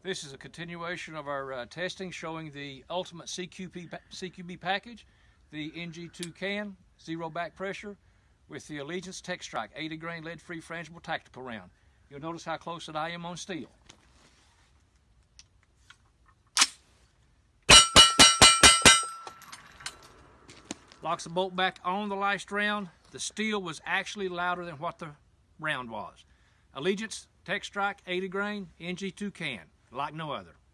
This is a continuation of our testing showing the ultimate CQB package, the NG2 can, zero back pressure, with the Allegiance TechStrike 80 grain lead-free frangible tactical round. You'll notice how close that I am on steel. Locks the bolt back on the last round. The steel was actually louder than what the round was. Allegiance TechStrike 80 grain NG2 can, like no other.